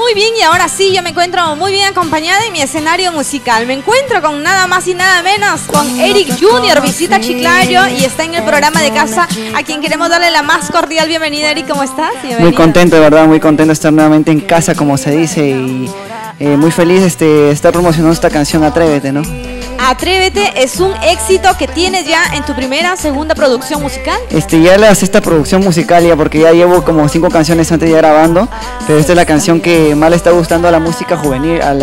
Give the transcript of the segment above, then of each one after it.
Muy bien, y ahora sí, yo me encuentro muy bien acompañada en mi escenario musical. Me encuentro con nada más y nada menos con Eric Junior, visita Chiclayo y está en el programa de casa, a quien queremos darle la más cordial bienvenida. Eric, ¿cómo estás? Bienvenido. Muy contento, de verdad, muy contento de estar nuevamente en casa, como se dice, y muy feliz de estar promocionando esta canción Atrévete, ¿no? Atrévete es un éxito que tienes ya en tu segunda producción musical. Ya la sexta producción musical ya, porque ya llevo como 5 canciones antes ya grabando, pero esta es la canción que más le está gustando a la música juvenil, a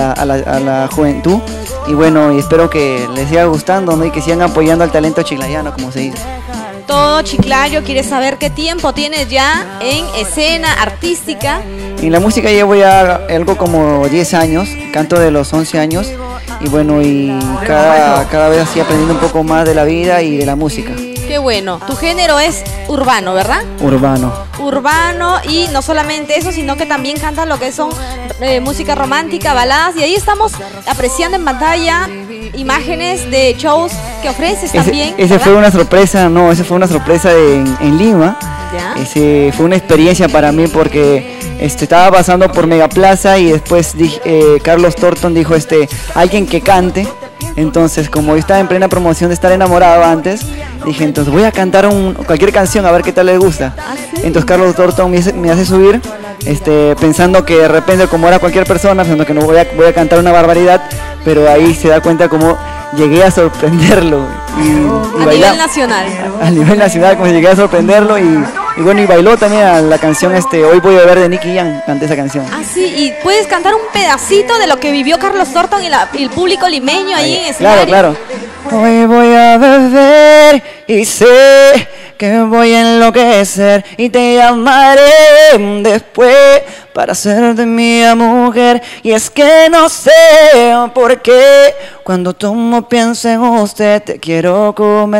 la juventud, y bueno, y espero que les siga gustando, ¿no? Y que sigan apoyando al talento chiclayano, como se dice. Todo Chiclayo quiere saber qué tiempo tienes ya en escena artística. En la música llevo ya algo como 10 años, canto de los 11 años, y bueno, y cada vez así aprendiendo un poco más de la vida y de la música. Qué bueno. Tu género es urbano, ¿verdad? Urbano. Urbano, y no solamente eso, sino que también cantas lo que son música romántica, baladas, y ahí estamos apreciando en pantalla imágenes de shows que ofreces también. Ese fue una sorpresa, no, ese fue una sorpresa en Lima. ¿Ya? Ese fue una experiencia para mí porque estaba pasando por Megaplaza y después Carlos Thornton dijo alguien que cante. Entonces, como yo estaba en plena promoción de estar enamorado antes, dije, entonces voy a cantar cualquier canción a ver qué tal les gusta. ¿Ah, sí? Entonces Carlos Thornton me hace subir, pensando que de repente, como era cualquier persona, pensando que no voy a cantar una barbaridad, pero ahí se da cuenta cómo llegué a sorprenderlo. A nivel nacional. A nivel nacional, como llegué a sorprenderlo y bueno, y bailó también a la canción Hoy Voy a Beber de Nicky Jam, canté esa canción. Ah, sí, y puedes cantar un pedacito de lo que vivió Carlos Thornton y el público limeño ahí en escenario. Claro. Hoy voy a beber y sé que voy a enloquecer y te llamaré después para ser de mi mujer. Y es que no sé por qué cuando tomo pienso en usted, te quiero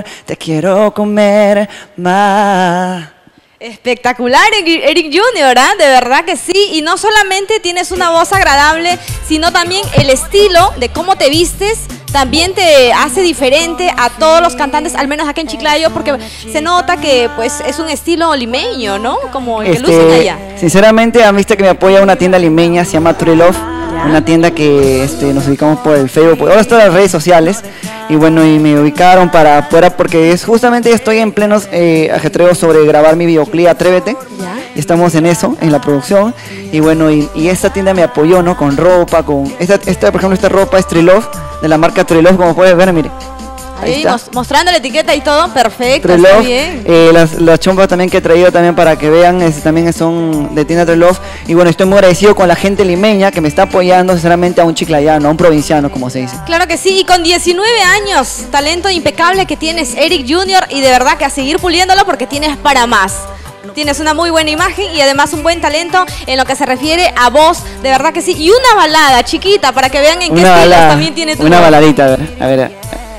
comer más. Espectacular, Eric Junior, ¿eh? De verdad que sí. Y no solamente tienes una voz agradable, sino también el estilo de cómo te vistes también te hace diferente a todos los cantantes, al menos aquí en Chiclayo, porque se nota que pues es un estilo limeño, ¿no? Como el que lucen allá. Sinceramente, a mí que me apoya una tienda limeña, se llama True Love, una tienda que nos ubicamos por el Facebook, ahora todas las redes sociales, y bueno, y me ubicaron para poder, porque justamente estoy en plenos ajetreos sobre grabar mi videoclip Atrévete. ¿Ya? Y estamos en eso, en la producción, y bueno, y esta tienda me apoyó, ¿no? Con ropa, por ejemplo, esta ropa es True Love, de la marca True Love, como puedes ver, mire. Ahí mostrando la etiqueta y todo, perfecto, True está Love, bien. las chompas también que he traído también para que vean, también son de tienda True Love. Y bueno, estoy muy agradecido con la gente limeña que me está apoyando, sinceramente, a un chiclayano, a un provinciano, como se dice. Claro que sí, y con 19 años, talento impecable que tienes, Eric Junior, y de verdad que a seguir puliéndolo porque tienes para más. Tienes una muy buena imagen y además un buen talento en lo que se refiere a voz, de verdad que sí. Y una balada chiquita para que vean en qué estilos también tiene tu Una voz. baladita, a ver.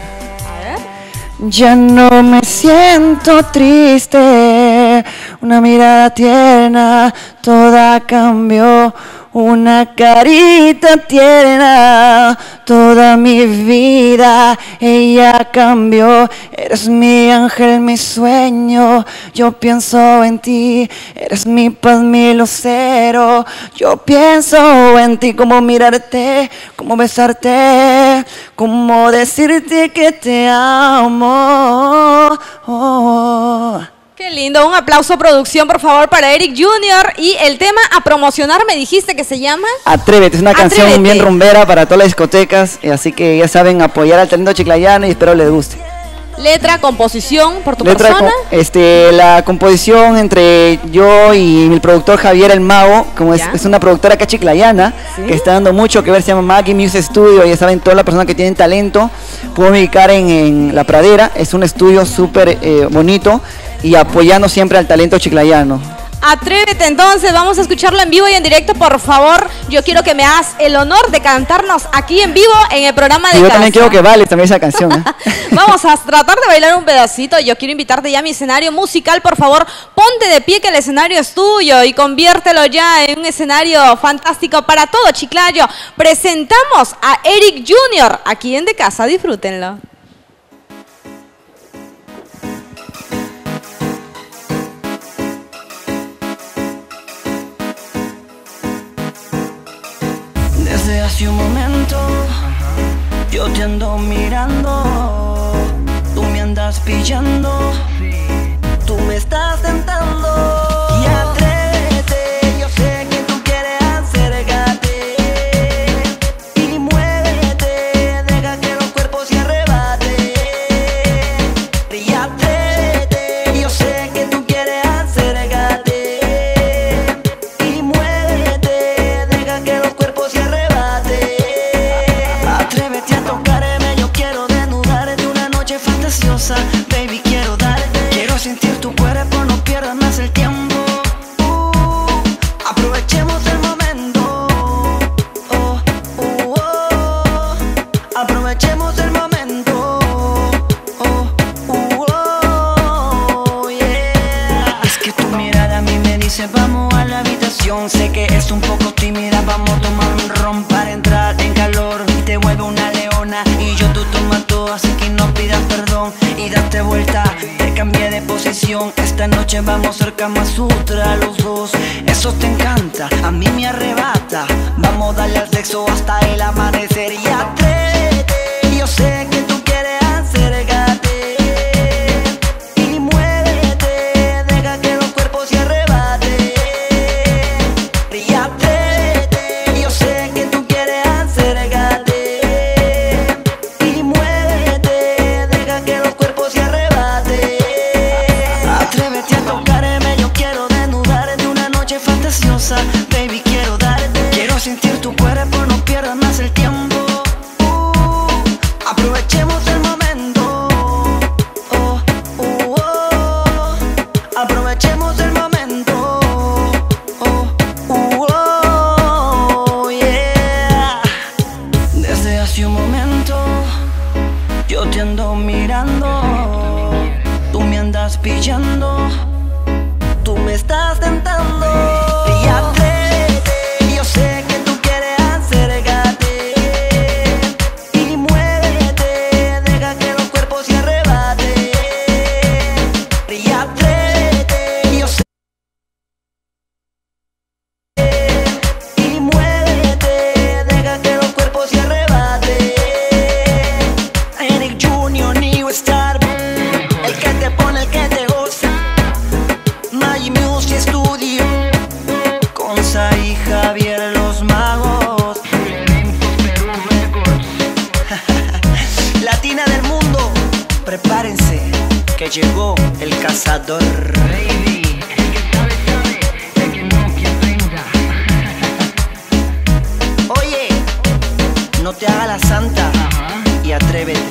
Ya no me siento triste, una mirada tierna, toda cambió, una carita tierna, toda mi vida, ella cambió, eres mi ángel, mi sueño, yo pienso en ti, eres mi paz, mi lucero, yo pienso en ti, cómo mirarte, cómo besarte, cómo decirte que te amo. Qué lindo, un aplauso producción por favor para Eric Junior. Y el tema a promocionar me dijiste que se llama Atrévete, es una canción Atrévete. bien rumbera para todas las discotecas, así que ya saben, apoyar al talento chiclayano y espero les guste. Letra, composición por tu persona. La composición entre yo y mi productor Javier el Mago, como es una productora acá chiclayana, ¿Sí? que está dando mucho que ver, se llama Maggie Music Studio, ya saben, todas las personas que tienen talento, pueden ubicar en La Pradera, es un estudio súper bonito y apoyando siempre al talento chiclayano. Atrévete entonces, vamos a escucharlo en vivo y en directo, por favor. Yo quiero que me hagas el honor de cantarnos aquí en vivo en el programa de Y yo casa. también quiero que vale también esa canción, ¿eh? Vamos a tratar de bailar un pedacito. Yo quiero invitarte ya a mi escenario musical, por favor. Ponte de pie que el escenario es tuyo y conviértelo ya en un escenario fantástico para todo Chiclayo. Presentamos a Eric Junior aquí en De Casa, disfrútenlo. Desde hace un momento yo te ando mirando, tú me andas pillando, tú me estás tentando. Y atrévete, yo sé que tú quieres acércate y muévete, deja que los cuerpos se arrebaten. Y atrévete, yo sé que tú quieres acércate y muévete, deja que los cuerpos se arrebaten. Atrévete a tocarme, yo quiero desnudarte una noche fantasiosa. Baby, quiero darte, quiero sentir tu cuerpo, no pierdas más el tiempo. Aprovechemos el momento. Aprovechemos el momento. Yeah. Es que tu mirada a mí me dice vamos a la habitación. Sé que es un poco tímida, vamos a tomar un ron para entrar en calor. Y te vuelvo una leona y yo tú tomas todo, así que no pidas perdón y date vuelta. Te cambié de posición, esta noche vamos a hacer Kama Sutra los dos. Eso te encanta, a mí me arrebata. Vamos a darle al sexo hasta el amanecer. Y atrévete, yo sé que tú quieres acércate y muévete, deja que los cuerpos se arrebaten. Y atrévete, yo sé que tú quieres acércate y muévete, deja que los cuerpos se arrebaten. Atrévete a tocarme, yo quiero desnudarte una noche fantasiosa. Baby, quiero darte, quiero sentir tu cuerpo, no pierdas más el tiempo. Aprovechemos el momento. Aprovechemos el momento. Yeah. Desde hace un momento yo te ando mirando, tú me andas pillando, tú me estás tentando. Y atrévete, yo sé que tú quieres acércate y muévete, deja que los cuerpos se arrebaten. Y atrévete, yo sé y muévete, deja que los cuerpos se arrebaten. Eric Junior, New Star, el que te pone, el que te goza. My Music Studio, Conza y Javier los magos. Latina del mundo, prepárense que llegó el cazador. Oye, no te hagas la santa y atrévete.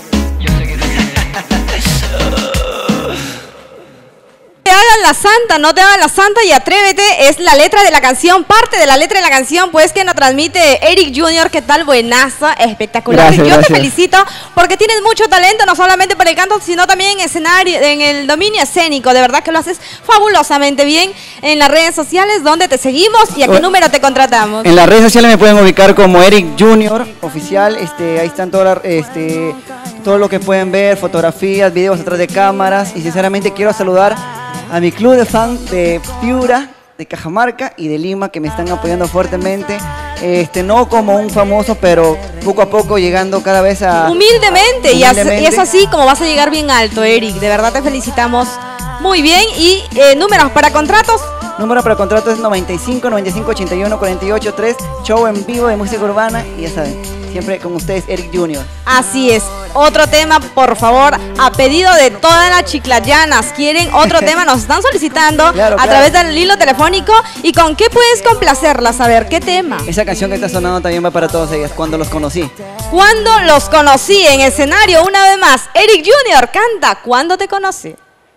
Te hagas la santa, no te hagas la santa y atrévete, es la letra de la canción, parte de la letra de la canción, pues que nos transmite Eric Junior. ¿Qué tal? Buenaza, espectacular. Gracias, Yo gracias. te felicito porque tienes mucho talento, no solamente por el canto, sino también en escenario, en el dominio escénico. De verdad que lo haces fabulosamente bien en las redes sociales, donde te seguimos y a qué número te contratamos. En las redes sociales me pueden ubicar como Eric Junior oficial. Ahí están todo lo que pueden ver, fotografías, videos atrás de cámaras. Y sinceramente quiero saludar a mi club de fans de Piura, de Cajamarca y de Lima, que me están apoyando fuertemente. No como un famoso, pero poco a poco llegando cada vez a... Humildemente, y es así como vas a llegar bien alto, Eric. De verdad te felicitamos muy bien. Y números para contratos. Número para contrato es 95 95 81 48 3. Show en vivo de música urbana. Y ya saben, siempre con ustedes, Eric Junior. Así es. Otro tema, por favor, a pedido de todas las chiclayanas. ¿Quieren otro tema? Nos están solicitando Claro. a través del hilo telefónico. ¿Y con qué puedes complacerlas? A ver, ¿qué tema? Esa canción que está sonando también va para todas ellas, Cuando los conocí. Cuando los conocí en escenario, una vez más, Eric Junior canta Cuando te conocí.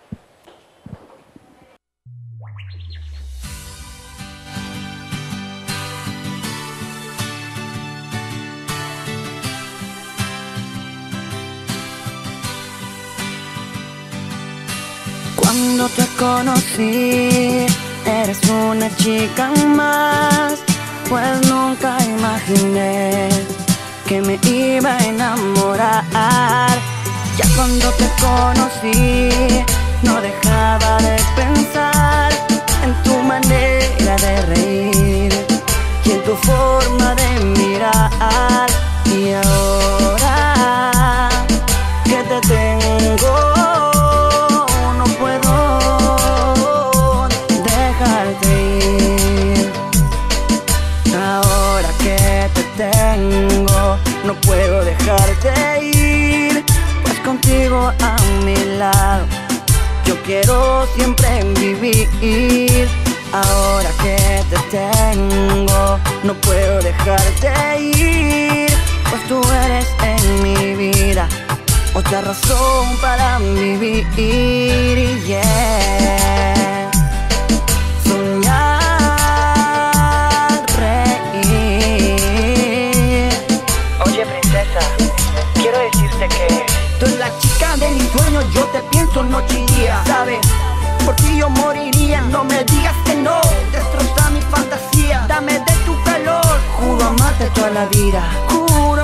Cuando te conocí, eres una chica más, pues nunca imaginé que me iba a enamorar. Ya cuando te conocí, no dejaba de pensar en tu manera de reír y en tu forma de mirar. no puedo dejarte ir, pues contigo a mi lado yo quiero siempre vivir. Ahora que te tengo, no puedo dejarte ir, pues tú eres en mi vida otra razón para vivir. Yeah. Soñar, reír. Oye, princesa, quiero decirte que tú eres la chica de mis sueños, yo te pienso noche y día. ¿Sabes? Por ti yo moriría, no me digas que no. Destroza mi fantasía, dame de tu calor. Juro amarte toda la vida, juro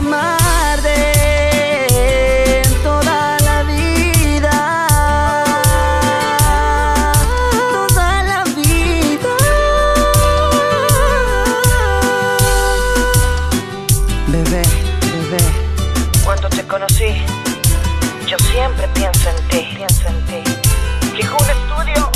amarte toda la vida, toda la vida. Bebé, bebé, cuando te conocí, yo siempre pienso en ti, Fijo un estudio.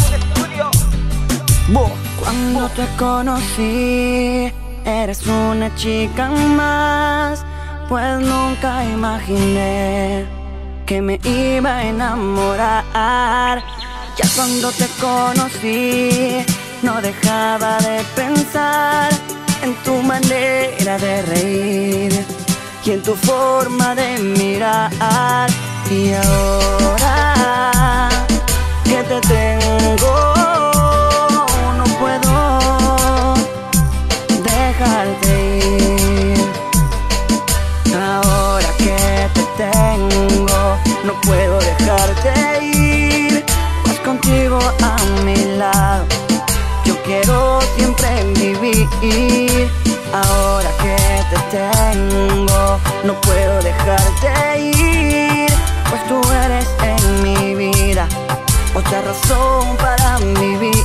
Cuando te conocí, eres una chica más, pues nunca imaginé que me iba a enamorar. Ya cuando te conocí, no dejaba de pensar en tu manera de reír y en tu forma de mirar. Y ahora que te tengo, no puedo dejarte ir. Ahora que te tengo, no puedo dejarte ir, pues contigo a mi lado yo quiero siempre vivir. Ahora que te tengo, no puedo dejarte ir, pues tú eres en mi vida otra razón para vivir.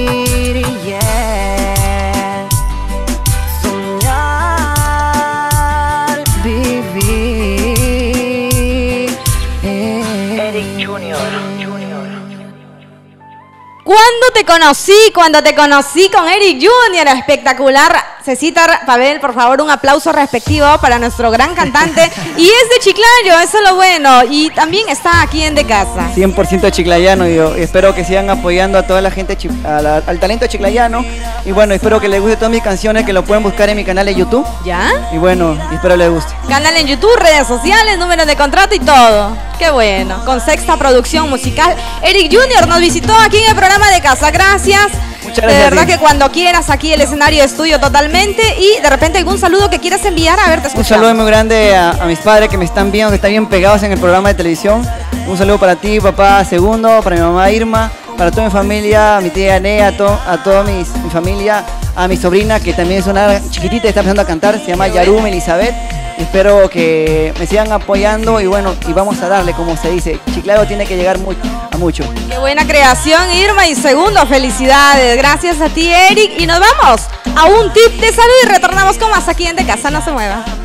Yeah. Soñar, vivir. Eric Junior. Cuando te conocí con Eric Junior, espectacular. Cecita Pavel, por favor, un aplauso respectivo para nuestro gran cantante. Y es de Chiclayo, eso es lo bueno. Y también está aquí en De Casa. 100% chiclayano, y yo espero que sigan apoyando a toda la gente, al talento chiclayano. Y bueno, espero que les guste todas mis canciones, que lo pueden buscar en mi canal de YouTube. ¿Ya? Y bueno, espero les guste. Canal en YouTube, redes sociales, números de contrato y todo. Qué bueno. Con Sexta Producción Musical. Eric Junior nos visitó aquí en el programa De Casa. Gracias. Muchas gracias. De verdad que cuando quieras, aquí el escenario es tuyo totalmente. Y de repente algún saludo que quieras enviar, a ver, te escuchamos. Un saludo muy grande a mis padres que me están viendo, que están bien pegados en el programa de televisión. Un saludo para ti, papá Segundo, para mi mamá Irma, para toda mi familia, a mi tía Nea, a toda mi familia, a mi sobrina que también es una chiquitita y está empezando a cantar, se llama Yarum Elizabeth. Espero que me sigan apoyando y bueno, y vamos a darle, como se dice, Chiclayo tiene que llegar a mucho. Qué buena creación, Irma. Y Segundo, felicidades. Gracias a ti, Eric. Y nos vamos a un tip de salud y retornamos con más aquí en De Casa. No se mueva.